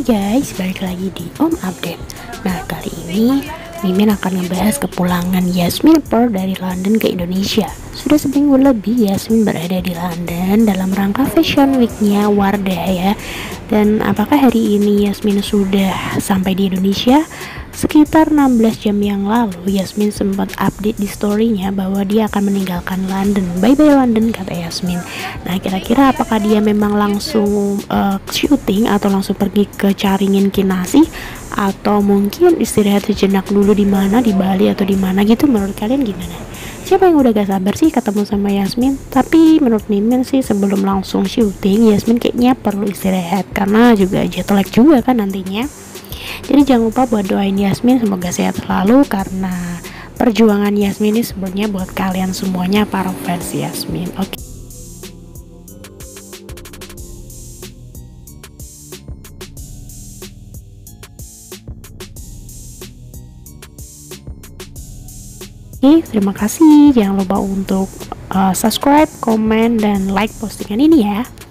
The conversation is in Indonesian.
guys, balik lagi di Om Update. Nah, kali ini Mimin akan membahas kepulangan Yasmin Pearl dari London ke Indonesia. Sudah seminggu lebih Yasmin berada di London dalam rangka Fashion Week-nya Wardah ya. Dan apakah hari ini Yasmin sudah sampai di Indonesia? Sekitar 16 jam yang lalu Yasmin sempat update di story-nya bahwa dia akan meninggalkan London. Bye bye London, kata Yasmin. Nah, kira-kira apakah dia memang langsung syuting atau langsung pergi ke Caringin Kinasih, atau mungkin istirahat sejenak dulu di mana, di Bali atau di mana gitu? Menurut kalian gimana? Siapa yang udah gak sabar sih ketemu sama Yasmin? Tapi menurut Mimin sih sebelum langsung syuting Yasmin kayaknya perlu istirahat karena juga jet lag juga kan nantinya. Jadi jangan lupa buat doain Yasmin semoga sehat selalu, karena perjuangan Yasmin ini sebenarnya buat kalian semuanya para fans Yasmin. Oke. Terima kasih. Jangan lupa untuk subscribe, komen, dan like postingan ini ya.